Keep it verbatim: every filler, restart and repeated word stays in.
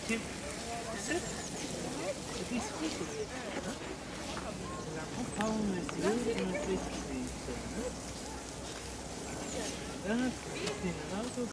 Tiens, c'est ça? C'est qui c'est ça? La compound is here and this is